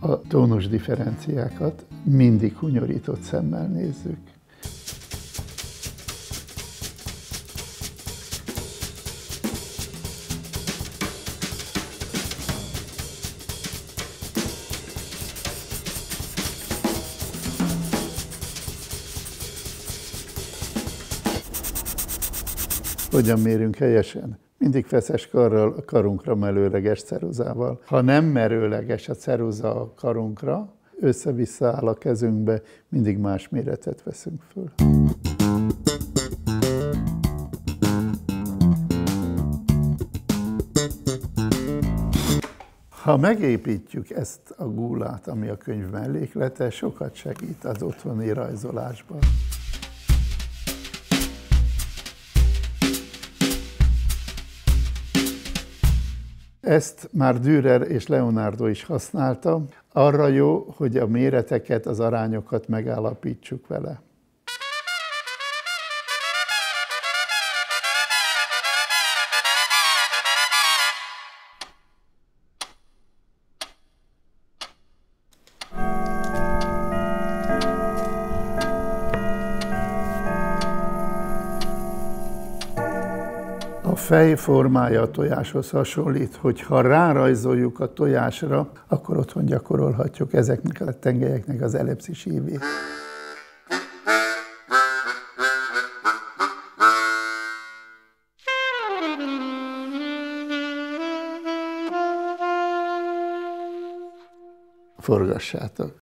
A tónus differenciákat mindig hunyorított szemmel nézzük. Hogyan mérünk helyesen? Mindig feszes karral, a karunkra merőleges ceruzával. Ha nem merőleges a ceruza a karunkra, össze-vissza áll a kezünkbe, mindig más méretet veszünk föl. Ha megépítjük ezt a gúlát, ami a könyv melléklete, sokat segít az otthoni rajzolásban. Ezt már Dürer és Leonardo is használta. Arra jó, hogy a méreteket, az arányokat megállapítsuk vele. A fej formája a tojáshoz hasonlít, hogy ha rárajzoljuk a tojásra, akkor otthon gyakorolhatjuk ezeknek a tengelyeknek az ellipszis ívét. Forgassátok!